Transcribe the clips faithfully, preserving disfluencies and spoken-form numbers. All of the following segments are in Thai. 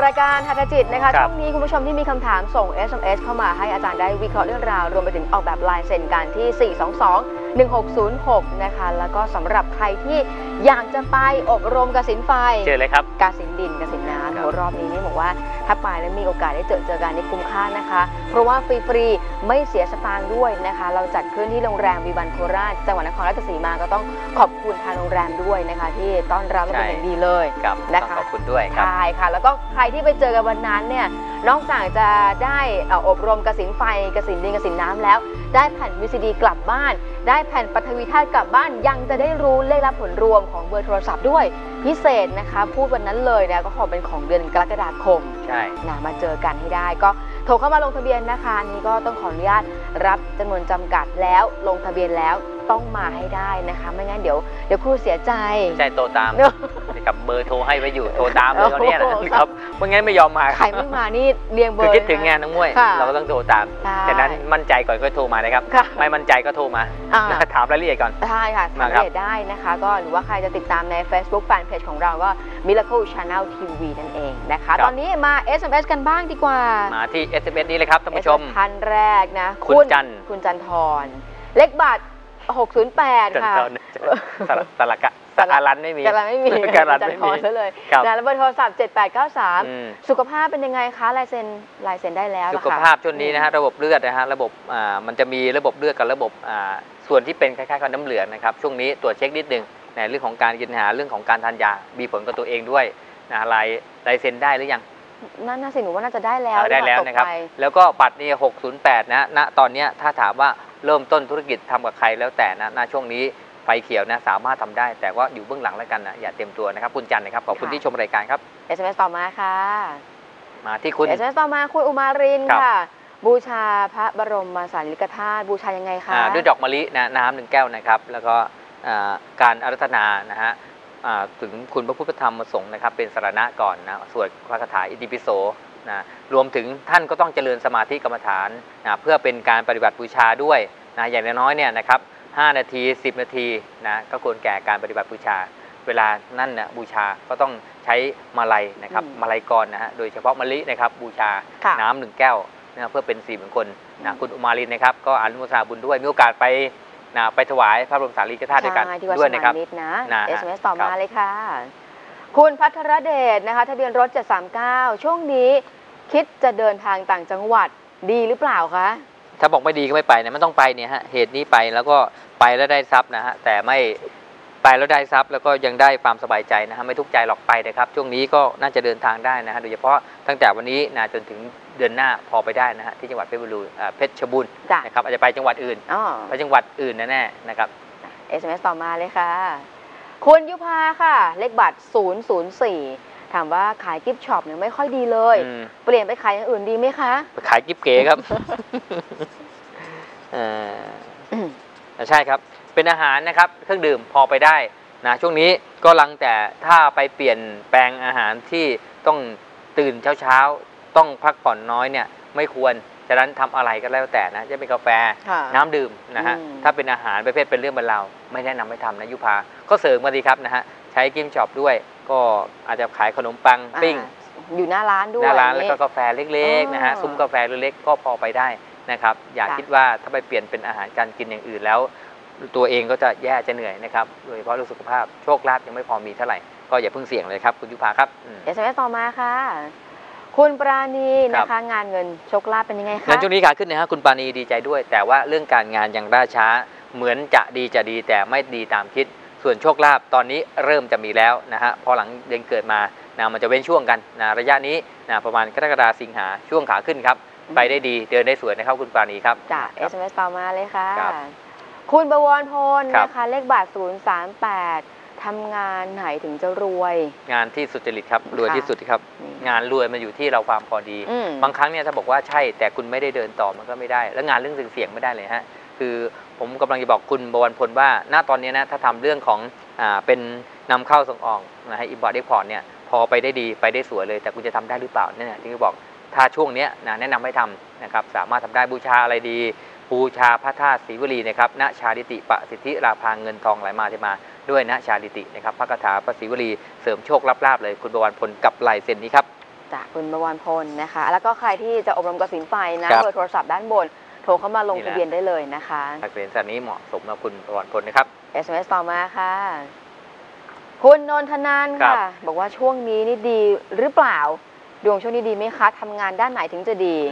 ายการหัตถจิตนะคะช่วงนี้คุณผู้ชมที่มีคำถามส่ง เอส เอ็ม เอส เข้ามาให้อาจารย์ได้วิเคราะห์เรื่องราวรวมไปถึงออกแบบลายเซ็นกันที่ สี่ สอง สอง หนึ่ง หก ศูนย์ หก นะคะแล้วก็สำหรับใครที่อยากจะไปอบรมกสิณไฟเจอเลยครับกสิณดินกสิณน้ำโหรอบนี้นี่บอกว่าถ้าไปแล้วมีโอกาสได้เจอเจอกันนี่คุ้มค่านะคะเพราะว่าฟรีๆไม่เสียสตางค์ด้วยนะคะเราจัดขึ้นที่โรงแรมวีวันโคราชจังหวัดนครราชสีมาก็ต้องขอบคุณทางโรงแรมด้วยนะคะที่ต้อนรับเป็นอย่างดีเลยนะคะขอบคุณด้วยครับใช่ค่ะแล้วก็ใครที่ไปเจอกันวันนั้นเนี่ยนอกจากจะได้อบรมกสิณไฟกสิณดินกสิณน้ำแล้วได้แผ่น วี ซี ดี กลับบ้านได้แผ่นปฐวีธาตุกลับบ้านยังจะได้รู้เลขลับผลรวมของเบอร์โทรศัพท์ด้วยพิเศษนะคะพูดวันนั้นเลยนะก็ขอเป็นของเดือนกรกฎาคมใช่นะมาเจอกันให้ได้ก็โทรเข้ามาลงทะเบียนนะคะนี้ก็ต้องขออนุญาตรับจำนวนจำกัดแล้วลงทะเบียนแล้วต้องมาให้ได้นะคะไม่งั้นเดี๋ยวเดี๋ยวครูเสียใจใจโตตามกับเบอร์โทรให้ไว้อยู่โทรตามเลยเขาเนี่ยนะครับไม่งั้นไม่ยอมมาใครไม่มานี่เรียงเบอร์คือคิดถึงงานน้องมวยเราก็ต้องโทรตามแต่นั้นมั่นใจก่อนก็โทรมานะครับไม่มั่นใจก็โทรมาถามรายละเอียดก่อนใช่ค่ะถามรายละเอียดได้นะคะก็หรือว่าใครจะติดตามใน Facebook Fanpage ของเราก็ Miracle Channel ที วี นั่นเองนะคะตอนนี้มา เอส เอ็ม เอส กันบ้างดีกว่ามาที่ เอส เอ็ม เอส นี้เลยครับท่านผู้ชมท่านแรกนะคุณจันคุณจันทรเลขบัตรหก ศูนย์ แปดค่ะสลักะสารันไม่มีสารันไม่มีสารันไม่มีเลยนะแล้วเบอร์โทรศัพท์เจ็ด แปด เก้า สามสุขภาพเป็นยังไงคะลายเซ็นลายเซ็นได้แล้วสุขภาพช่วงนี้นะฮะระบบเลือดนะฮะระบบอ่ามันจะมีระบบเลือดกับระบบอ่าส่วนที่เป็นคล้ายๆกับน้ำเหลืองนะครับช่วงนี้ตรวจเช็คนิดนึงในเรื่องของการกินอาหารเรื่องของการทานยามีผลกับตัวเองด้วยนะลายลายเซ็นได้หรือยังนั่นน่าสิหนูว่าน่าจะได้แล้วได้แล้วนะครับแล้วก็บัตรนี่หก ศูนย์ แปดนะณตอนนี้ถ้าถามว่าเริ่มต้นธุรกิจทำกับใครแล้วแต่นะณช่วงนี้ไฟเขียวนะสามารถทำได้แต่ว่าอยู่เบื้องหลังแล้วกันนะอย่าเตรียมตัวนะครับคุณจันนะครับขอบคุณที่ชมรายการครับเอส เอ็ม เอส ต่อมาค่ะมาที่คุณเอส เอ็ม เอส ต่อมาคุณอุมารินค่ะบูชาพระบรมสารีริกธาตุบูชายังไงคะด้วยดอกมะลินะน้ำหนึ่งแก้วนะครับแล้วก็การอาราธนานะฮะถึงคุณพระพุทธธรรมสงฆ์นะครับเป็นสรณะก่อนนะสวดพระคาถาอิติปิโสนะรวมถึงท่านก็ต้องเจริญสมาธิกรรมฐานนะเพื่อเป็นการปฏิบัติบูชาด้วยนะอย่างน้อยเนี่ยนะครับห้านาทีสิบนาทีนะก็ควรแก่การปฏิบัติบูชาเวลานั่นนะบูชาก็ต้องใช้มาลัยนะครับมาลัยกรนะฮะโดยเฉพาะมะลินะครับบูชาน้ำหนึ่งแก้วนะเพื่อเป็นสิริมงคลนะคุณอุมาลินนะครับก็อนุโมทนาบุญด้วยมีโอกาสไปนะไปถวายพระบรมสารีริกธาตุด้วยกันด้วยนะครับนะ เอส เอ็ม เอส ต่อมาเลยค่ะคุณพัทรเดชนะคะทะเบียนรถเจ็ดสามเก้าช่วงนี้คิดจะเดินทางต่างจังหวัดดีหรือเปล่าคะถ้าบอกไม่ดีก็ไม่ไปนะไม่ต้องไปเนี่ยฮะเหตุนี้ไปแล้วก็ไปแล้วได้ทรัพย์นะฮะแต่ไม่ไปแล้วได้ทรัพย์แล้วก็ยังได้ความสบายใจนะฮะไม่ทุกข์ใจหรอกไปนะครับช่วงนี้ก็น่าจะเดินทางได้นะฮะโดยเฉพาะตั้งแต่วันนี้นะจนถึงเดือนหน้าพอไปได้นะฮะที่จังหวัดเพชรบุรีเพชรบูรณ์นะครับอาจจะไปจังหวัดอื่นไปจังหวัดอื่นแน่ๆนะครับเอส เอ็ม เอส ต่อมาเลยค่ะคุณยุพาค่ะเลขบัตรศูนย์ ศูนย์ สี่ถามว่าขายกิฟต์ช็อปเนี่ยไม่ค่อยดีเลยเปลี่ยนไปขายอย่างอื่นดีไหมคะขายกิฟต์เก๋ครับใช่ครับเป็นอาหารนะครับเครื่องดื่มพอไปได้นะช่วงนี้ก็ลังแต่ถ้าไปเปลี่ยนแปลงอาหารที่ต้องตื่นเช้าๆต้องพักผ่อนน้อยเนี่ยไม่ควรฉะนั้นทำอะไรก็แล้วแต่นะจะเป็นกาแฟน้ำดื่มนะฮะถ้าเป็นอาหารประเภทเป็นเรื่องบรรเลาไม่แนะนำให้ทำนะยุพาก็เสริมมาดีครับนะฮะใช้กิฟต์ช็อปด้วยก็อาจจะขายขนมปังปิ้งอยู่หน้าร้านด้วยหน้าร้านแล้วก็กาแฟเล็กๆนะฮะซุ้มกาแฟเล็กๆก็พอไปได้นะครับอย่าคิดว่าถ้าไปเปลี่ยนเป็นอาหารการกินอย่างอื่นแล้วตัวเองก็จะแย่จะเหนื่อยนะครับโดยเฉพาะเรื่องสุขภาพโชคลาภยังไม่พอมีเท่าไหร่ก็อย่าเพิ่งเสี่ยงเลยครับคุณยุพาครับเอส เอ็ม เอส ต่อมาค่ะคุณปราณีนะคะงานเงินโชคลาภเป็นยังไงคะงานช่วงนี้ขาขึ้นนะฮะคุณปราณีดีใจด้วยแต่ว่าเรื่องการงานยังล่าช้าเหมือนจะดีจะดีแต่ไม่ดีตามคิดส่วนโชคลาภตอนนี้เริ่มจะมีแล้วนะฮะพอหลังเดือนเกิดมานะมันจะเว้นช่วงกันนะระยะนี้นะประมาณกรกฎาคมสิงหาช่วงขาขึ้นครับไปได้ดีเดินได้สวยนะครับคุณปราณีครับจ้ะ เอส เอ็ม เอส ต่อมาเลยค่ะคุณบวรพลนะคะเลขบัตรศูนย์ สาม แปดทำงานไหนถึงจะรวยงานที่สุจริตครับรวยที่สุดครับงานรวยมันอยู่ที่เราความพอดีบางครั้งเนี่ยถ้าบอกว่าใช่แต่คุณไม่ได้เดินต่อมันก็ไม่ได้แล้วงานเรื่องเสี่ยงไม่ได้เลยฮะคือผมกำลังจะบอกคุณบวรพลว่าณตอนนี้นะถ้าทำเรื่องของอ่าเป็นนำเข้าส่งออกนะฮะอิมพอร์ตเอ็กพอร์ตเนี่ยพอไปได้ดีไปได้สวยเลยแต่คุณจะทำได้หรือเปล่าเนี่ยที่เขาบอกถ้าช่วงนี้นะแนะนำให้ทำนะครับสามารถทำได้บูชาอะไรดีบูชาพระธาตุศรีวลีนะครับณชาดิติปสิทธิราภาเงินทองไหลมาเทมาด้วยณชาดิตินะครับพระคาถาพระศรีวลีเสริมโชคลาภเลยคุณบวรพลกับลายเซ็นนี้ครับจากคุณบวรพลนะคะ แล้วก็ใครที่จะอบรมกสิณไฟนะเบอร์โทรศัพท์ด้านบนโทรเข้ามาลงทะเบียนได้เลยนะคะนักเรียนสันนี้เหมาะสมกับคุณบวรพลนะครับเอส เอ็ม เอส ต่อมาค่ะคุณนนทนานค่ะบอกว่าช่วงนี้นี่ดีหรือเปล่าดวงช่วงนี้ดีไหมคะทำงานด้านไหนถึงจะดี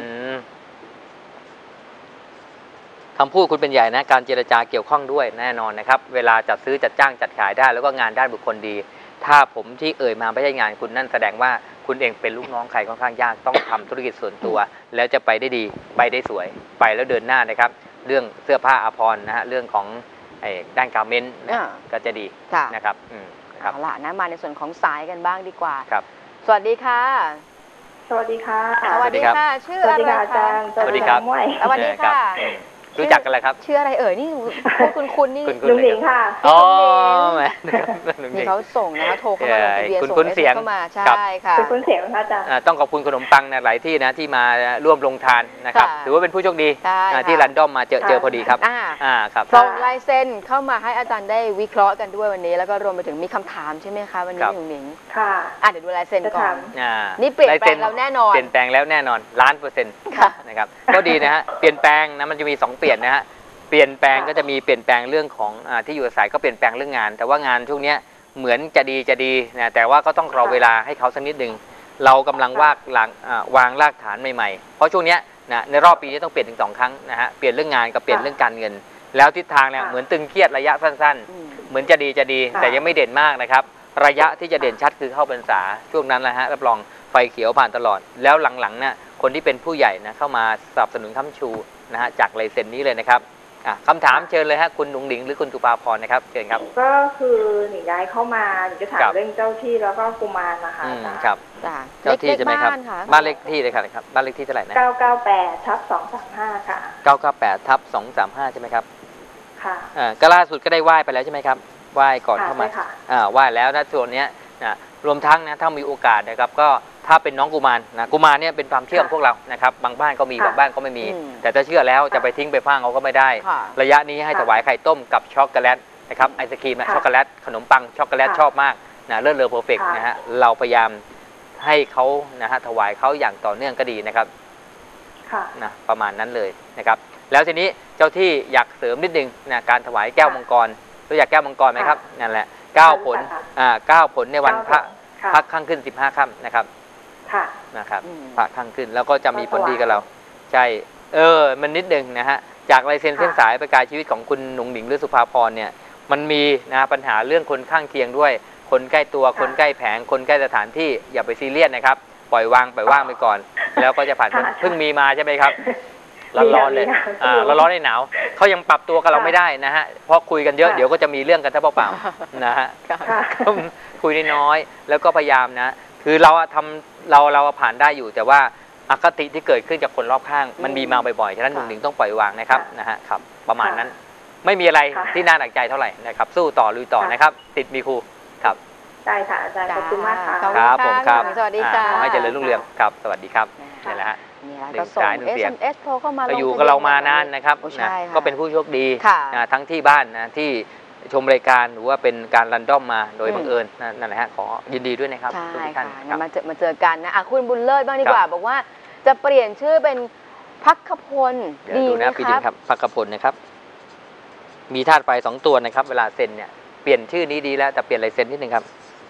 คำพูดคุณเป็นใหญ่นะการเจรจาเกี่ยวข้องด้วยแน่นอนนะครับเวลาจัดซื้อจัดจ้างจัดขายได้แล้วก็งานด้านบุคคลดีถ้าผมที่เอ่ยมาไม่ใช่งานคุณนั่นแสดงว่าคุณเองเป็นลูกน้องใครค่อนข้างยากต้องทำธุรกิจส่วนตัวแล้วจะไปได้ดีไปได้สวยไปแล้วเดินหน้านะครับเรื่องเสื้อผ้าอาภรณ์นะฮะเรื่องของด้านการเมนต์ก็จะดีนะครับเอาล่ะนะมาในส่วนของสายกันบ้างดีกว่าครับสวัสดีค่ะสวัสดีค่ะสวัสดีค่ะชื่ออะไรคะสวัสดีครับสวัสดีค่ะรู้จักกันเลยครับชื่ออะไรเอ่ยนี่คุณคุณนี่ลุงหนิงค่ะอ๋อแหมนี่เขาส่งนะโทรเข้ามาลงทะเบียนส่งเสียงเข้ามาใช่ค่ะคุณคุณเสียงค่ะอาจารย์ต้องขอบคุณขนมปังนะหลายที่นะที่มาร่วมลงทานนะครับถือว่าเป็นผู้โชคดีที่รันดอมมาเจอเจอพอดีครับอ่าครับส่งลายเซ็นเข้ามาให้อาจารย์ได้วิเคราะห์กันด้วยวันนี้แล้วก็รวมไปถึงมีคำถามใช่ไหมคะวันนี้ลุงหนิงค่ะอ่ะเดี๋ยวดูลายเซ็นก่อนนี่เปลี่ยนแปลงแล้วแน่นอนเปลี่ยนแปลงแล้วแน่นอนล้านเปอร์เซ็นต์นะครับก็ดีนะฮะเปลี่ยนแปลงนะมันจะมีสองเปลี่ยนนะฮะเปลี่ยนแปลงก็จะมีเปลี่ยนแปลงเรื่องของอที่อยู่อาศัยก็เปลี่ยนแปลงเรื่องงานแต่ว่างานช่วงนี้เหมือนจะดีจะดีนะแต่ว่าก็ต้องรอเวลาให้เขาสักนิดหนึ่งเรากำลังวางหลังวางรากฐานใหม่ๆเพราะช่วงนี้นะในรอบปีนี้ต้องเปลี่ยนถึงสองครั้งนะฮะเปลี่ยนเรื่องงานกับเปลี่ยนเรื่องการเงินแล้วทิศทางเนี่ยเหมือนตึงเครียดระยะสั้นๆเหมือนจะดีจะดีแต่ยังไม่เด่นมากนะครับระยะที่จะเด่นชัดคือเข้าพรรษาช่วงนั้นนะฮะรับรองไฟเขียวผ่านตลอดแล้วหลังๆเนี่ยคนที่เป็นผู้ใหญ่นะเข้ามาสนับสนุนค้ำชูนะฮะจากลายเซ็นนี้เลยนะครับคำถามเชิญเลยฮะคุณหนุ่งหนิงหรือคุณตุปาพรนะครับเชิญครับก็คือหนิงย้ายเข้ามาหนิงจะถามเรื่องเจ้าที่แล้วก็กุมารนะคะครับเจ้าที่ใช่ไหมครับบ้านเลขที่เลยครับบ้านเลขที่เท่าไหร่นะเก้าเก้าแปดทับสองสามห้าค่ะเก้าเก้าแปดทับสองสามห้าใช่ไหมครับค่ะอ่าก็ล่าสุดก็ได้ไหว้ไปแล้วใช่ไหมครับไหว้ก่อนเข้ามาอ่าไหว้แล้วนะส่วนนี้นะรวมทั้งนะถ้ามีโอกาสนะครับก็ถ้าเป็นน้องกุมารนะกุมารเนี่ยเป็นความเชื่อของพวกเรานะครับบางบ้านก็มีบางบ้านก็ไม่มีแต่ถ้าเชื่อแล้วจะไปทิ้งไปฟ้างเขาก็ไม่ได้ระยะนี้ให้ถวายไข่ต้มกับช็อกโกแลตนะครับไอศครีมนะช็อกโกแลตขนมปังช็อกโกแลตชอบมากนะเลิศเลอเพอร์เฟกต์นะฮะเราพยายามให้เขานะฮะถวายเขาอย่างต่อเนื่องก็ดีนะครับนะประมาณนั้นเลยนะครับแล้วทีนี้เจ้าที่อยากเสริมนิดนึงนะการถวายแก้วมังกรรู้จักแก้วมังกรไหมครับนั่นแหละเก้าผลอ่าเก้าผลในวันพระพักข้างขึ้นสิบห้าค่ำนะครับนะครับพระข้างขึ้นแล้วก็จะมีผลดีกับเราใช่เออมันนิดนึงนะฮะจากลายเซ็นเส้นสายประกายชีวิตของคุณหนุ่งหนิงหรือสุภาพรเนี่ยมันมีนะปัญหาเรื่องคนข้างเคียงด้วยคนใกล้ตัวคนใกล้แผงคนใกล้สถานที่อย่าไปซีเรียสนะครับปล่อยวางปล่อยว่างไปก่อนแล้วก็จะผ่านเพิ่งมีมาใช่ไหมครับร้อนๆเลยอ่าร้อนๆในหนาวเขายังปรับตัวกับเราไม่ได้นะฮะเพราะคุยกันเยอะเดี๋ยวก็จะมีเรื่องกันทั้งเปล่าๆนะฮะคุยน้อยๆแล้วก็พยายามนะคือเราทำเราเราผ่านได้อยู่แต่ว่าอคติที่เกิดขึ้นจากคนรอบข้างมันมีมาบ่อยๆฉะนั้นหนุ่งหนิงต้องปล่อยวางนะครับนะฮะครับประมาณนั้นไม่มีอะไรที่น่าหนักใจเท่าไหร่นะครับสู้ต่อลุยต่อนะครับติดมีครูครับได้ค่ะอาจารย์ขอบคุณมากค่ะครับผมครับสวัสดีค่ะขอให้เจริญรุ่งเรืองครับสวัสดีครับนี่แหละฮะหนึ่งสายหนึ่งเสียงก็อยู่กับเรามานานนะครับนะก็เป็นผู้โชคดีทั้งที่บ้านนะที่ชมรายการหรือว่าเป็นการรันดอมมาโดยบังเอิญนั่นแหละฮะขอยินดีด้วยนะครับทุกท่านมาเจอมาเจอกันนะคุณบุญเลิศบ้างดีกว่าบอกว่าจะเปลี่ยนชื่อเป็นภัคพลดีไหมครับภัคพลนะครับมีธาตุไฟสองตัวนะครับเวลาเซ็นเนี่ยเปลี่ยนชื่อนี้ดีแล้วแต่เปลี่ยนลายเซ็นนิดนึงครับ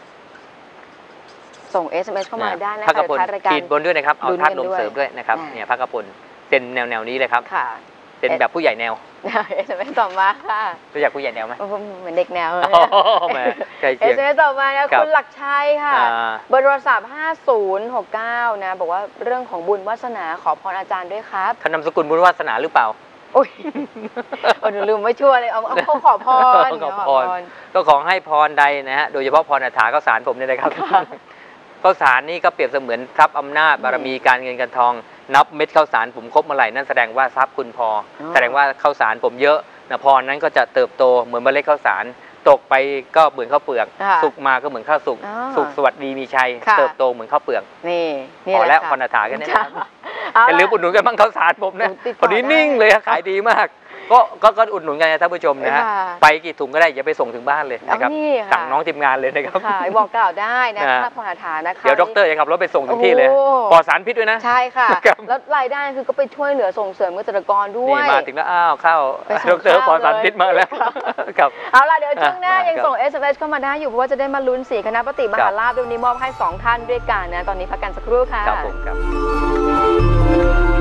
ส่ง เอส เอ็ม เอส เข้ามาได้นะคะภัคพลขีดบนด้วยนะครับเอาธาตุลมเสริมด้วยนะครับเนี่ยภัคพลเซ็นแนวแนวนี้เลยครับเป็นแบบผู้ใหญ่แนวเอส เอ็ม เอส ต่อมาค่ะรู้จักผู้ใหญ่แนวไหมเหมือนเด็กแนวเลยเอสเอ็ม เอส ต่อมานะคุณหลักชัยค่ะเบอร์โทรศัพท์ห้าศูนย์หกเก้านะบอกว่าเรื่องของบุญวาสนาขอพรอาจารย์ด้วยครับท่านนามสกุลบุญวาสนาหรือเปล่าโอ้ยหนูลืมไม่ชั่วเลยเอาเอาขอพรขอพรก็ขอให้พรใดนะฮะโดยเฉพาะพรอัฏฐาข้าวสารผมเนี่ยนะครับข้าวสารนี่ก็เปรียบเสมือนทรัพย์อำนาจบารมีการเงินการทองนับเม็ดข้าวสารผมครบเมื่อไหร่นั่นแสดงว่าทรัพย์คุณพอแสดงว่าข้าวสารผมเยอะนะพรนั้นก็จะเติบโตเหมือนเมล็ดข้าวสารตกไปก็เหมือนข้าวเปลือกสุกมาก็เหมือนข้าวสุกสุกสวัสดีมีชัยเติบโตเหมือนข้าวเปลือกนี่พอแล้วพรอัฏฐากันนี่นะครับจะลืมอุดหนุนกันบ้างข้าวสารผมนะพอดีนิ่งเลยขายดีมากก็ก็ก็อุดหนุนกันนะท่านผู้ชมนะฮะค่ะไปกี่ถุงก็ได้อย่าไปส่งถึงบ้านเลยนะครับเอานี่ค่ะสั่งน้องทีมงานเลยนะครับค่ะบอกกล่าวได้นะนะคะพรฐานนะคะเดี๋ยวด็อกเตอร์จะขับรถไปส่งถึงที่เลยโอ้ปลอดสารพิษด้วยนะใช่ค่ะครับแล้วรายได้คือก็ไปช่วยเหลือส่งเสริมเกษตรกรด้วนี่ยมาถึงแล้วอ้าวเข้าไปส่งด็อกเตอร์ข้าวปลอดสารพิษมาแล้วเลยครับเอาล่ะเดี๋ยวช่วงหน้าอ่ะยังครับส่ง เอส เอ็ม เอส เข้ามาได้อยู่เพราะว่าจะได้มาลุ้นสีคณะปฏิมครัหาบลาภด้วยวันนี้มอบให้สองท่านด้วยกันนะตอนนี้พักกันสักครู่ค่ะครับผมครับ